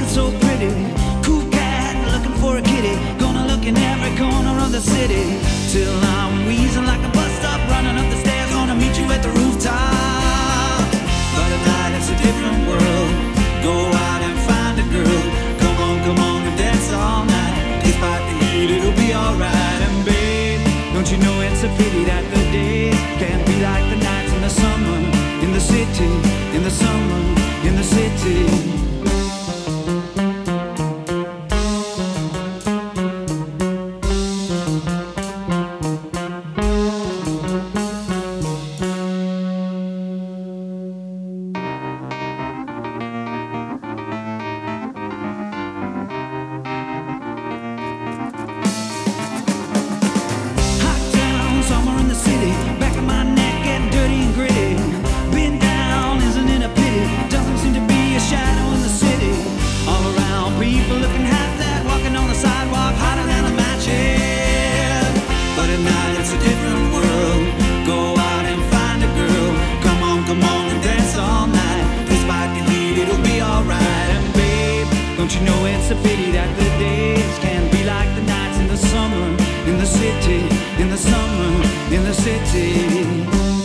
so pretty. Cool cat looking for a kitty. Gonna look in every corner of the city till I'm wheezing like a bus stop, running up the stairs. Gonna meet you at the rooftop. But at night it's a different world. Go out and find a girl. Come on and dance all night. Despite the heat, it'll be alright. And babe, don't you know it's a pity that the days can't be like the nights in the summer, in the city, in the summer, in the city. Don't you know it's a pity that the days can't be like the nights in the summer, in the city, in the summer, in the city.